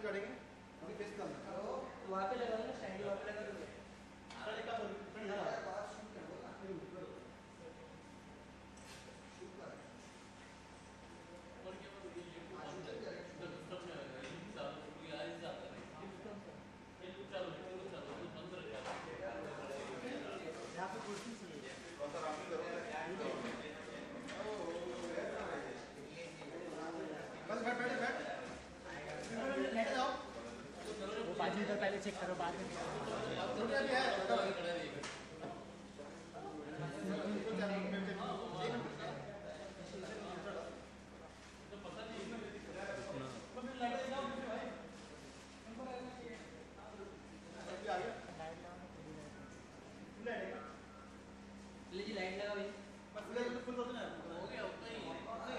चढ़ेंगे अभी फेस करना तो वहां पे लगा दो स्टैंड वहां पे लगा दो अरे का फ्रेंड है बात शूट कर दो और क्या वो ये सिस्टम में आएगा ये चालू ये आज जाता है ये चालू बंद कर दिया यहां पे कुर्सी से कौन सा राम करो बस बैठ जाओ वो बाजू इधर पहले चेक करो बाद में लाइट लगा भाई फुल हो गया उतना ही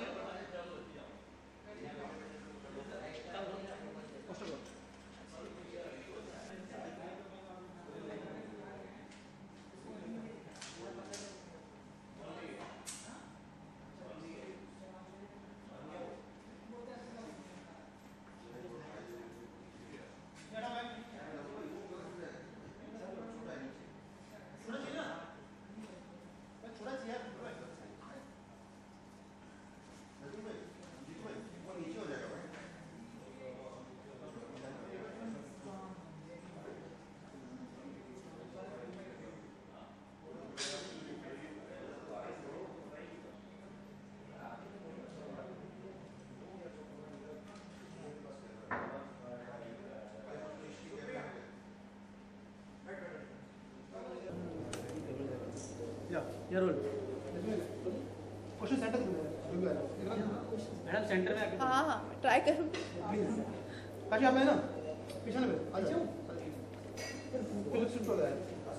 या roll question centre madam centre में आके हाँ हाँ ट्राई करूँ प्लीज काशी आप है ना पीछे ना आ जाओ फिर शूट हो रहा है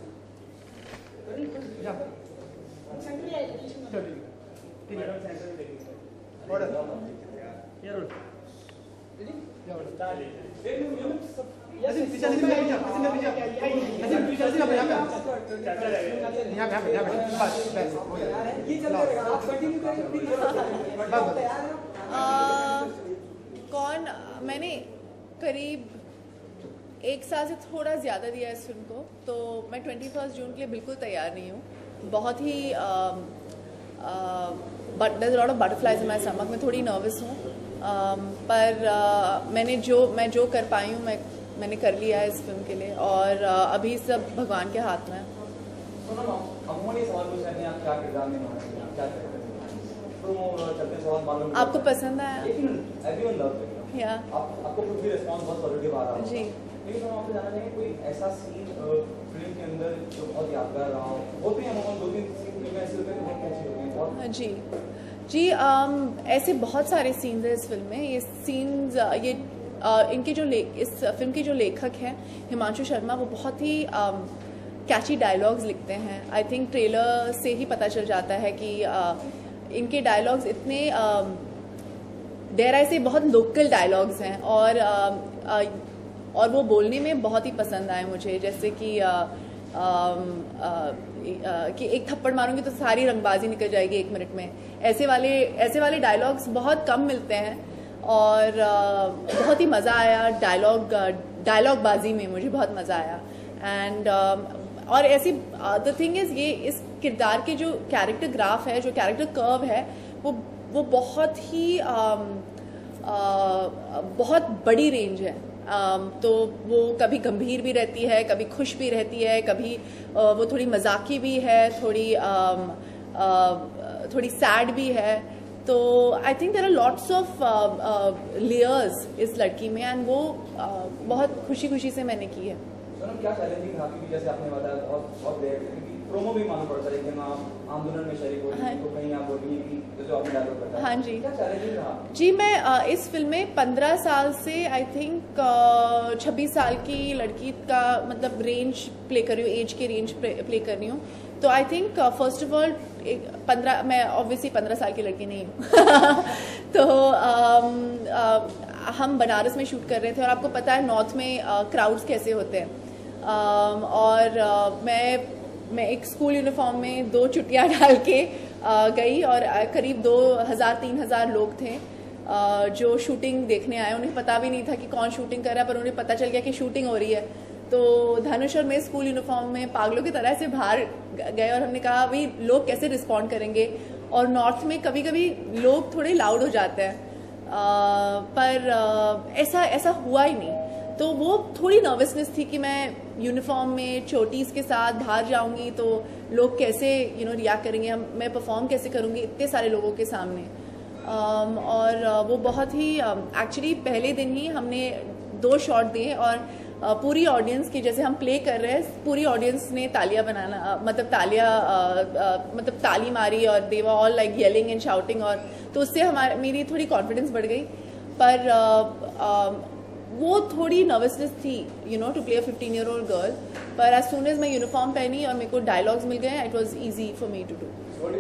जा सेंटर ले चलो ठीक है मैडम सेंटर में देखिए ऑर्डर या रोल रेडी या ऑर्डर ऐसे पीछे नहीं पीछे ऐसे पीछे यहाँ पे बस हो गया ये चल रहेगा आप कंटिन्यू करें कौन मैंने करीब 1 साल से थोड़ा ज़्यादा दिया इस फिल्म को तो मैं 21 जून के लिए बिल्कुल तैयार नहीं हूँ बहुत ही there lot of butterflies in my stomach मैं थोड़ी नर्वस हूँ पर मैं जो कर पाई हूँ मैंने कर लिया है इस फिल्म के लिए और अभी सब भगवान के हाथ में है। आपको पसंद आया? या आपको खुद भी रिस्पांस बहुत पॉजिटिव आ रहा है जी। लेकिन हम आपसे जानना चाहेंगे कोई ऐसा सीन फिल्म के अंदर जो बहुत यादगार रहा हो होते हैं हम 2-3 सीन में ऐसे होते हैं बहुत अच्छे होते हैं बहुत जी जी ऐसे बहुत सारे सीन्स हैं इस फिल्म में ये सीन्स ये इनके जो इस फिल्म के जो लेखक हैं हिमांशु शर्मा वो बहुत ही कैची डायलॉग्स लिखते हैं आई थिंक ट्रेलर से ही पता चल जाता है कि इनके डायलॉग्स इतने डेयर आई से बहुत लोकल डायलॉग्स हैं और वो बोलने में बहुत ही पसंद आए मुझे जैसे कि एक थप्पड़ मारूंगी तो सारी रंगबाजी निकल जाएगी 1 मिनट में ऐसे वाले डायलॉग्स बहुत कम मिलते हैं और बहुत ही मज़ा आया डायलॉग बाजी में मुझे बहुत मज़ा आया एंड और ऐसी द थिंग इज़ ये इस किरदार के जो कैरेक्टर ग्राफ है जो कैरेक्टर कर्व है वो बहुत ही बहुत बड़ी रेंज है तो वो कभी गंभीर भी रहती है कभी खुश भी रहती है कभी वो थोड़ी मजाकी भी है थोड़ी सैड भी है तो I think there are lots of layers इस लड़की में एंड वो बहुत खुशी से मैंने की है। क्या चैलेंजिंग रहा क्योंकि जैसे आपने बताया बहुत देर प्रोमो भी मालूम पड़ता है कि आप आंदोलन में शरीक हो तो कहीं आप बोलिए कि जैसे आपने डायलॉग बताया हाँ जी क्या चैलेंजिंग रहा जी मैं इस फिल्म में 15 साल से आई थिंक 26 साल की लड़की का मतलब रेंज प्ले कर रही हूँ एज के रेंज प्ले कर रही हूँ तो I think first of all 15 मैं ऑब्वियसली 15 साल की लड़की नहीं हूँ तो हम बनारस में शूट कर रहे थे और आपको पता है नॉर्थ में क्राउड्स कैसे होते हैं और मैं एक स्कूल यूनिफॉर्म में 2 चुटियाँ डाल के गई और करीब 2000-3000 लोग थे जो शूटिंग देखने आए उन्हें पता भी नहीं था कि कौन शूटिंग कर रहा है, पर उन्हें पता चल गया कि शूटिंग हो रही है। तो धनुष और मैं स्कूल यूनिफॉर्म में पागलों की तरह से बाहर गए और हमने कहा भाई लोग कैसे रिस्पॉन्ड करेंगे। और नॉर्थ में कभी कभी लोग थोड़े लाउड हो जाते हैं, पर ऐसा हुआ ही नहीं। तो वो थोड़ी नर्वसनेस थी कि मैं यूनिफॉर्म में चोटीज के साथ बाहर जाऊंगी तो लोग कैसे रिएक्ट करेंगे, मैं परफॉर्म कैसे करूंगी इतने सारे लोगों के सामने। और वो बहुत ही एक्चुअली पहले दिन ही हमने 2 शॉट दिए और पूरी ऑडियंस की, जैसे हम प्ले कर रहे हैं, पूरी ऑडियंस ने तालियां बनाना मतलब ताली मारी और they were all like yelling and shouting. और तो उससे मेरी थोड़ी कॉन्फिडेंस बढ़ गई। पर वो थोड़ी नर्वसनेस थी to play a 15-year-old girl. पर एज सून एज मैं यूनिफॉर्म पहनी और मेरे को डायलॉग्स मिल गए, it was easy for me to do.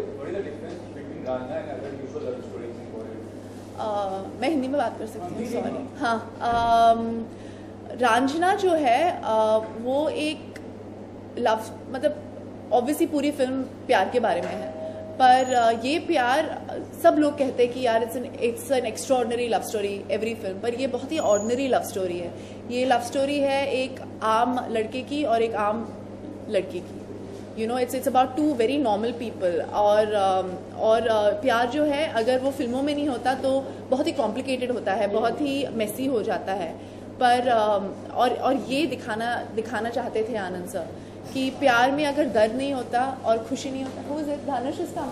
मैं हिंदी में बात कर सकती हूँ, सॉरी। हाँ, रांझना जो है वो एक लव, मतलब ऑब्वियसली पूरी फिल्म प्यार के बारे में है, पर ये प्यार सब लोग कहते हैं कि यार it's an extraordinary love story every film, पर ये बहुत ही ऑर्डिनरी लव स्टोरी है। ये लव स्टोरी है एक आम लड़के की और एक आम लड़की की। It's about 2 very normal people. और प्यार जो है अगर वो फिल्मों में नहीं होता तो बहुत ही कॉम्प्लिकेटेड होता है, बहुत ही मेसी हो जाता है। पर और ये दिखाना चाहते थे आनंद सर कि प्यार में अगर दर्द नहीं होता और खुशी नहीं होता, वो धनुष इसका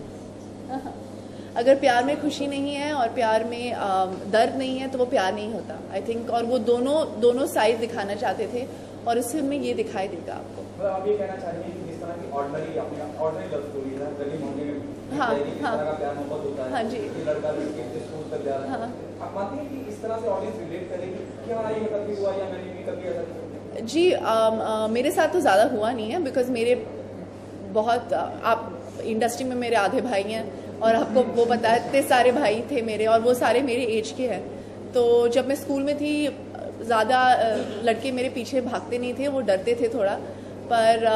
अगर प्यार में खुशी नहीं है और प्यार में दर्द नहीं है तो वो प्यार नहीं होता, आई थिंक। और वो दोनों साइड दिखाना चाहते थे और इस फिल्म में ये दिखाई देगा आपको। मतलब आप ये कहना चाहेंगे कि जिस तरह की ऑर्डिनरी लव स्टोरी है, गली मोहल्ले में हाँ, जिस तरह का प्यार मोहब्बत होता है, हाँ जी, लड़का लड़की से स्कूल तक जा रहा है, आप मानते हैं कि इस तरह से ऑडियंस रिलेट करेगी कि हाँ ये कभी हुआ या मैंने भी कभी ऐसा? जी, मेरे साथ तो ज़्यादा हुआ नहीं है, बिकॉज मेरे बहुत आप इंडस्ट्री में मेरे आधे भाई हैं और आपको वो पता है इतने सारे भाई थे मेरे और वो सारे मेरे एज के हैं। तो जब मैं स्कूल में थी ज़्यादा लड़के मेरे पीछे भागते नहीं थे, वो डरते थे थोड़ा। पर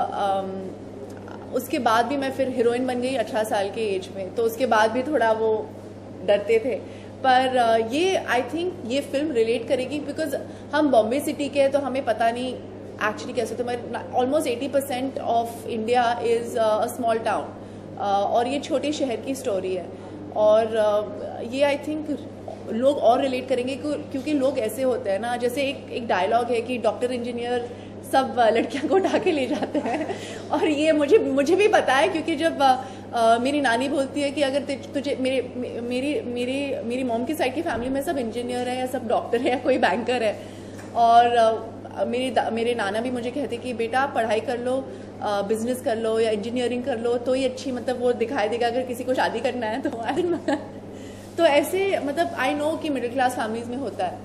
उसके बाद भी मैं फिर हीरोइन बन गई 18 साल के एज में, तो उसके बाद भी थोड़ा वो डरते थे। पर ये आई थिंक ये फिल्म रिलेट करेगी बिकॉज हम बॉम्बे सिटी के हैं तो हमें पता नहीं एक्चुअली कैसे होता है। Almost 80% of India is a small town और ये छोटे शहर की स्टोरी है। और ये आई थिंक लोग और रिलेट करेंगे क्योंकि लोग ऐसे होते हैं ना, जैसे एक डायलॉग है कि डॉक्टर इंजीनियर सब लड़कियों को उठा के ले जाते हैं। और ये मुझे भी पता है क्योंकि जब मेरी नानी बोलती है कि अगर तुझे मेरी मॉम की साइड की फैमिली में सब इंजीनियर है या सब डॉक्टर है या कोई बैंकर है। और मेरे नाना भी मुझे कहते कि बेटा पढ़ाई कर लो, बिजनेस कर लो या इंजीनियरिंग कर लो तो ही अच्छी, मतलब वो दिखाई देगा अगर किसी को शादी करना है तो तो ऐसे मतलब आई नो कि मिडिल क्लास फैमिलीज में होता है।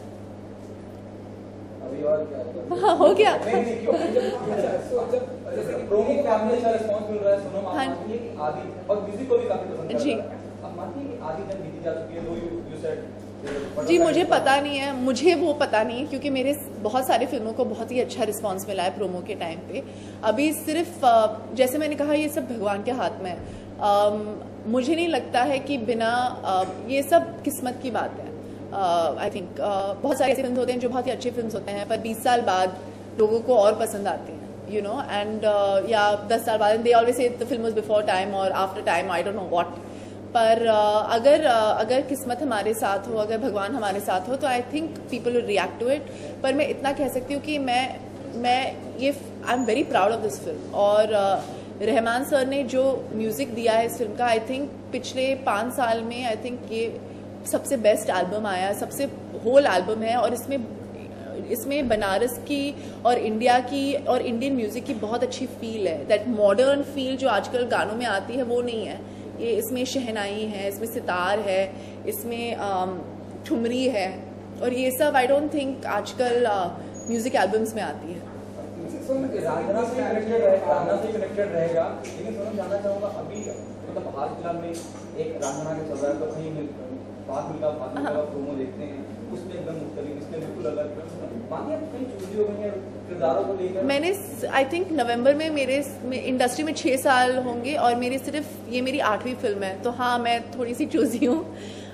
अभी और क्या हाँ, हो गया। नहीं क्यों जैसे कि प्रोमो को काफी अच्छा रिस्पांस मिल रहा है, सुनो आप मानती है कि आदि और म्यूजिक को भी काफी पसंद कर रहा है, आप मानती है कि आदि जन बीती जा चुकी है, नो यू सेड? जी मुझे पता नहीं है, मुझे वो पता नहीं है क्योंकि मेरे बहुत सारी फिल्मों को बहुत ही अच्छा रिस्पांस मिला है प्रोमो के टाइम पे। अभी सिर्फ जैसे मैंने कहा ये सब भगवान के हाथ में है। मुझे नहीं लगता है कि बिना ये सब किस्मत की बात है। आई थिंक बहुत सारे ऐसे फिल्म होते हैं जो बहुत ही अच्छे फिल्म होते हैं पर 20 साल बाद लोगों को और पसंद आते हैं एंड या 10 साल बाद they always say the film was before time और after time, I don't know what. पर अगर किस्मत हमारे साथ हो, अगर भगवान हमारे साथ हो तो I think people will react to it. पर मैं इतना कह सकती हूँ कि मैं ये I am very proud of this film. और रहमान सर ने जो म्यूजिक दिया है इस फिल्म का, आई थिंक पिछले 5 साल में आई थिंक ये सबसे बेस्ट एल्बम आया, सबसे होल एल्बम है। और इसमें बनारस की और इंडिया की और इंडियन म्यूजिक की बहुत अच्छी फील है। दैट मॉडर्न फील जो आजकल गानों में आती है वो नहीं है। ये इसमें शहनाई है, इसमें सितार है, इसमें ठुमरी है और ये सब आई डोंट थिंक आजकल म्यूजिक एल्बम्स में आती है। रांझना से कनेक्टेड रहेगा, लेकिन सोनम जानना चाहूँगा अभी मतलब हाल फिलहाल में एक रांझना के चल रहा है तो कहीं बात मिलता प्रोमो देखते हैं उसमें एकदम मुख्तलिफ, इसमें बिल्कुल अलग बाकी आप कहीं चूजी हो गई है किरदारों को लेकर। मैंने आई थिंक नवंबर में मेरे इंडस्ट्री में 6 साल होंगे और मेरी 8वीं फिल्म है, तो हाँ मैं थोड़ी सी चूजी हूँ।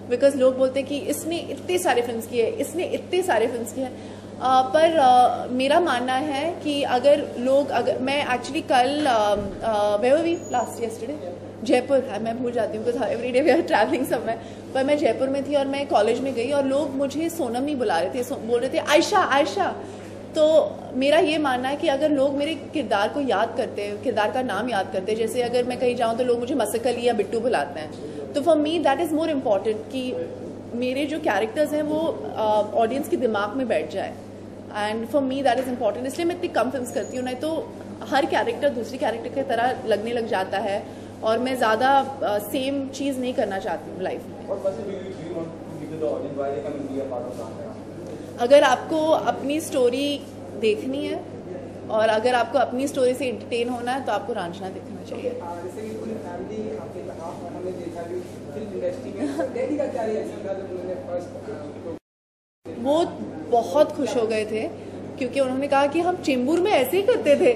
बिकॉज लोग बोलते हैं कि इसने इतने सारे फिल्म्स किए, इसने इतने सारे फिल्म्स किए। पर मेरा मानना है कि अगर मैं एक्चुअली कल लास्ट यस्टरडे जयपुर है, मैं भूल जाती हूँ because every day we are travelling somewhere, पर मैं जयपुर में थी और मैं कॉलेज में गई और लोग मुझे सोनम ही बुला रहे थे, बोल रहे थे आयशा आयशा। तो मेरा ये मानना है कि अगर लोग मेरे किरदार को याद करते हैं, किरदार का नाम याद करते हैं, जैसे अगर मैं कहीं जाऊँ तो लोग मुझे मसकली या बिट्टू बुलाते हैं, तो for me that is more important कि मेरे जो कैरेक्टर्स हैं वो ऑडियंस के दिमाग में बैठ जाए, and for me that is important. इसलिए मैं इतनी कम फिल्म्स करती हूँ, नहीं तो हर कैरेक्टर दूसरी कैरेक्टर की तरह लगने लग जाता है और मैं ज़्यादा सेम चीज़ नहीं करना चाहती हूँ लाइफ में। अगर आपको अपनी स्टोरी देखनी है और अगर आपको अपनी स्टोरी से एंटरटेन होना है तो आपको रांझना देखना चाहिए। जैसे कि पूरी फैमिली आपके साथ हमने देखा कि फिल्म इंडस्ट्री में डैडी का क्या रिएक्शन था जब उन्होंने फर्स्ट? वो बहुत खुश हो गए थे क्योंकि उन्होंने कहा कि हम चेंबूर में ऐसे ही करते थे।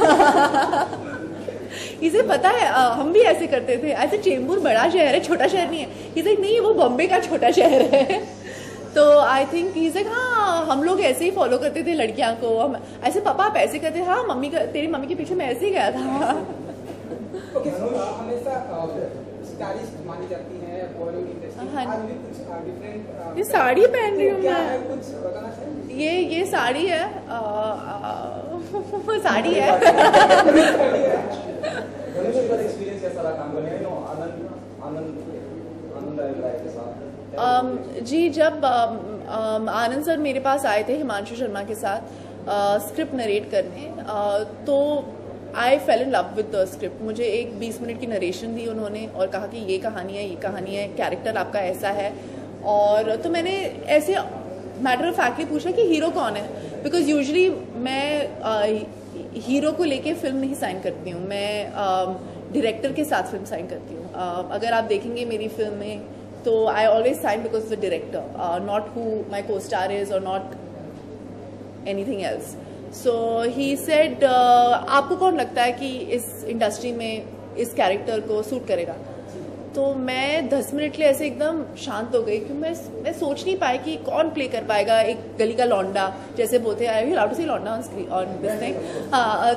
इसे पता है हम भी ऐसे करते थे। ऐसे चेंबूर बड़ा शहर है, छोटा शहर नहीं है। इसे नहीं, वो बॉम्बे का छोटा शहर है। तो आई थिंक इसे हाँ हम लोग ऐसे ही फॉलो करते थे लड़कियां को, हम ऐसे पापा आप ऐसे करते, हाँ मम्मी का तेरी मम्मी के पीछे मैं ऐसे ही गया था। ओके, हमेशा स्टाइलिश मानी जाती है बॉलीवुड इंडस्ट्री। आज भी कुछ डिफरेंट ये साड़ी पहन रही हूँ क्या है, मैं, कुछ बताना चाहिए? ये साड़ी है, साड़ी है। एक्सपीरियंस कैसा रहा काम करने में? आनंद राय के साथ जी, जब आनंद सर मेरे पास आए थे हिमांशु शर्मा के साथ स्क्रिप्ट नरेट करने, तो I fell in love with the script. मुझे एक 20 मिनट की नरेशन दी उन्होंने और कहा कि ये कहानी है, कैरेक्टर आपका ऐसा है। और तो मैंने ऐसे मैटर ऑफ फैक्टली पूछा कि हीरो कौन है, बिकॉज यूजुअली मैं हीरो को लेके फिल्म नहीं साइन करती हूँ, मैं डायरेक्टर के साथ फिल्म साइन करती हूँ। अगर आप देखेंगे मेरी फिल्म में तो I always sign because the director, not who my co-star is और not anything else. So he said आपको कौन लगता है कि इस इंडस्ट्री में इस कैरेक्टर को सूट करेगा? तो मैं 10 मिनट के लिए ऐसे एकदम शांत हो गई कि मैं सोच नहीं पाई कि कौन प्ले कर पाएगा एक गली का लौंडा, जैसे बोलते हैं आई विल हाउ टू से लौंडा ऑन दिस थिंग। हाँ,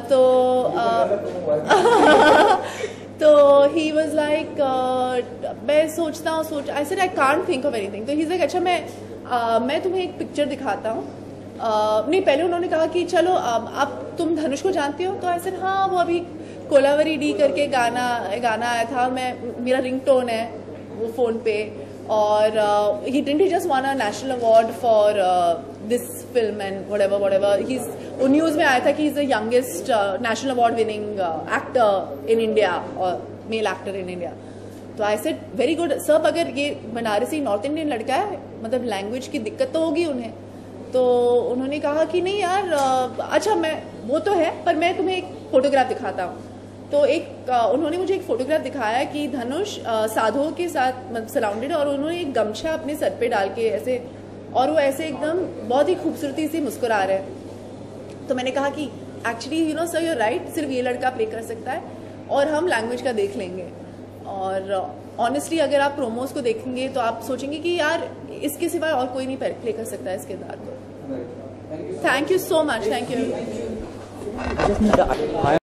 तो ही वॉज लाइक मैं सोचता हूँ I said I can't think of anything. तो ही लाइक अच्छा मैं तुम्हें एक पिक्चर दिखाता हूँ। नहीं, पहले उन्होंने कहा कि चलो आप तुम धनुष को जानती हो? तो आई सेड हाँ, वो अभी कोलावरी डी करके गाना आया था, मेरा रिंगटोन है वो फोन पे। और he didn't just won a national award for this film and whatever he's वो न्यूज़ में आया था कि he's the youngest national award winning actor in India और male actor in India। तो आई सेड वेरी गुड सब, अगर ये बनारसी नॉर्थ इंडियन लड़का है मतलब लैंग्वेज की दिक्कत तो होगी उन्हें। तो उन्होंने कहा कि नहीं यार अच्छा मैं वो तो है पर मैं तुम्हें एक फोटोग्राफ दिखाता हूँ। तो उन्होंने मुझे एक फोटोग्राफ दिखाया कि धनुष साधुओं के साथ सराउंडेड और उन्होंने एक गमछा अपने सर पे डाल के ऐसे, और वो ऐसे एकदम बहुत ही खूबसूरती से मुस्कुरा रहे हैं। तो मैंने कहा कि actually you know sir you right, सिर्फ ये लड़का प्ले कर सकता है और हम लैंग्वेज का देख लेंगे। और ऑनेस्टली अगर आप प्रोमोज को देखेंगे तो आप सोचेंगे कि यार इसके सिवाय और कोई नहीं प्ले कर सकता है इस किरदार को। Thank you so much, thank you.